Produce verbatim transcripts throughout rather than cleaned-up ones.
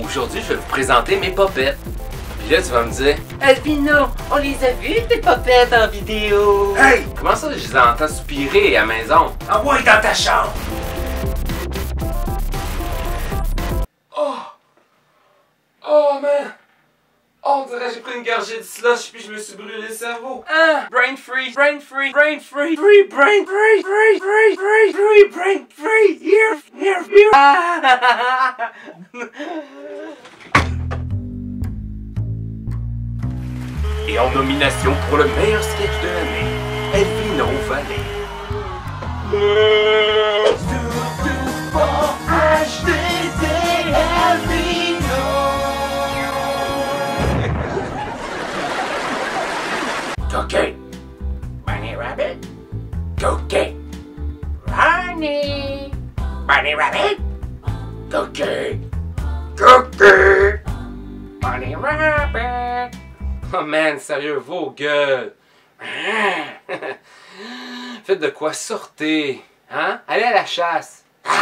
Aujourd'hui, je vais vous présenter mes popettes. Puis là, tu vas me dire, Albino, on les a vus, tes popettes en vidéo. hey, comment ça, je les entends soupirer à la maison? Envoie dans ta chambre. Oh! Oh, man! Oh, on dirait que j'ai pris une gorgée de slush puis je me suis brûlé le cerveau. Ah! Brain free! Brain free! Brain free! Free brain free! Free! Free! Free! Free! Brain free! Here! Here! Here! Ah! Et en nomination pour le meilleur sketch de l'année, Elvino Valley. Cookie. Bunny Rabbit. Cookie. Ronnie. Bunny Rabbit. Cookie. Cookie. Bunny Rabbit. Oh man, sérieux, vos gueules. Faites de quoi, sortez. Hein? Allez à la chasse.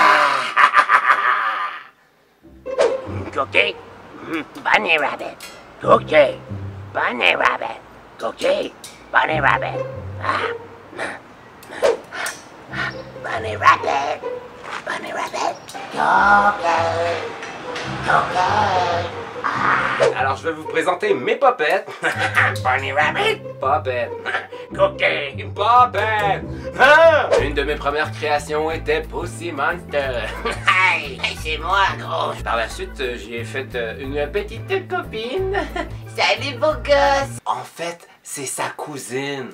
Cookie. Bunny Rabbit. Cookie. Bunny Rabbit. Cookie. Bunny Rabbit. Ah. Bunny Rabbit. Bunny Rabbit. Cookie. Cookie. Alors, je vais vous présenter mes popettes. Bunny Rabbit. Popettes. Cookie. Popettes. Ah! Une de mes premières créations était Pussy Monster. Hey, c'est moi, gros. Par la suite, euh, j'y ai fait euh, une petite copine. Salut, beau gosse. En fait, c'est sa cousine.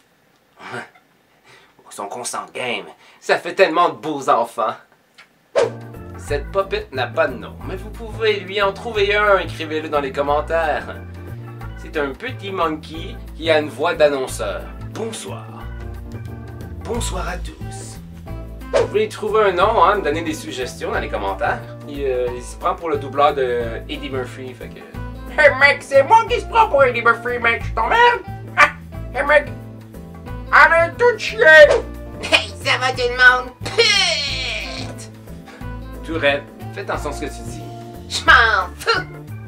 Son consanguin, mais ça fait tellement de beaux enfants. Cette popette n'a pas de nom, mais vous pouvez lui en trouver un, écrivez-le dans les commentaires. C'est un petit monkey qui a une voix d'annonceur. Bonsoir. Bonsoir à tous. Vous voulez trouver un nom, hein, me donner des suggestions dans les commentaires. Il, euh, il se prend pour le doubleur de Eddie Murphy, fait que... Hey, mec, c'est moi qui se prend pour Eddie Murphy, mec. Je t'emmerde. Ah, hey, mec. Allez, tout chier. Hey, ça va tout le monde? Pute. Tourette, fais attention à ce que tu dis. Je m'en fous.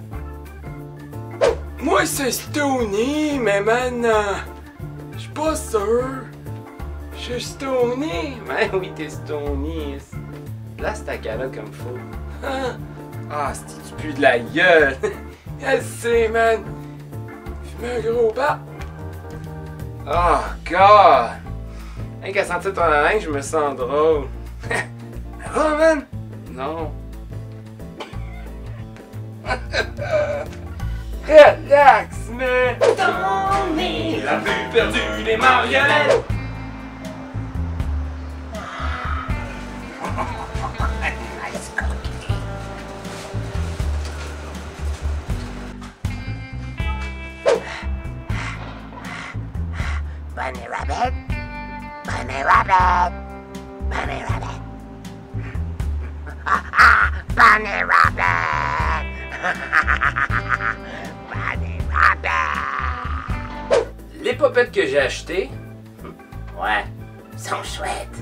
Moi, c'est Stony, mais maintenant, je suis pas sûr. Je suis Stony. Ben oui, t'es Stony. Place ta calotte comme faut. Ah, ah c'est tu pues de la gueule. Elle sait, man. Fume un gros pas. Oh, God. Rien qu'à sentir ton haleine, je me sens drôle. Oh, man. Non. Relax, mais Tony. il a vu perdu les marionnettes. Nice cookie. Bunny Rabbit. Bunny Rabbit. Bunny Rabbit. Ah, ah, Bunny Rabbit. Bunny Rabbit. Les popettes que j'ai achetées, Ouais, sont chouettes.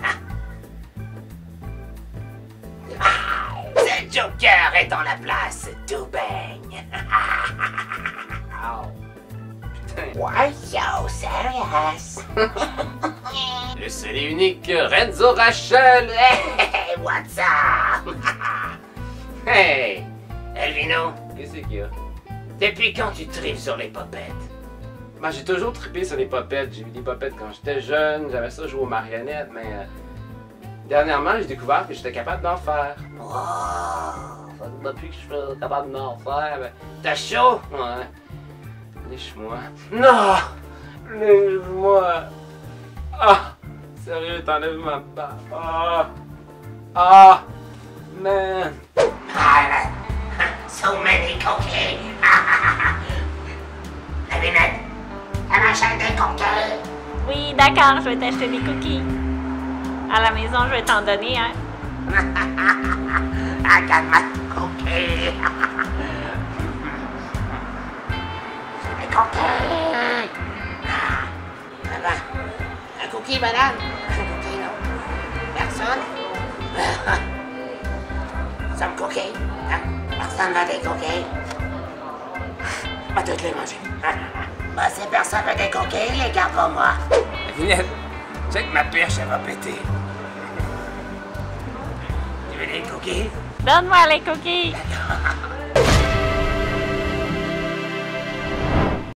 Ah, ce Joker est dans la place, tout baigne. oh, putain, Why so serious? le seul et unique Renzo Rachel. Hey, what's up? Hey, Elvino, qu'est-ce qu'il y a? depuis quand tu tripes sur les popettes? Ben, j'ai toujours trippé sur les popettes. J'ai vu des popettes quand j'étais jeune, j'avais ça jouer aux marionnettes, mais euh, dernièrement, j'ai découvert que j'étais capable d'en faire. Wow. Fait que depuis que je suis capable d'en faire, ben, t'as chaud? Ouais. Lèche-moi. Non! Lèche-moi! Ah! Sérieux, t'enlèves ma barbe. Ah! Ah! Man! Ah, so many cookies. La lunette, elle m'achète des cookies. Oui, d'accord, je vais t'acheter des cookies. À la maison, je vais t'en donner, hein. I got my cookie. Des cookies. Un cookie, madame? Un cookie, non. Personne? some cookies? Hein? Personne veut des cookies? Pas toutes les manger. Bah, si personne veut des cookies, les garde pour moi. Vinette, check ma perche, elle va péter. Tu veux des cookies? Donne-moi les cookies.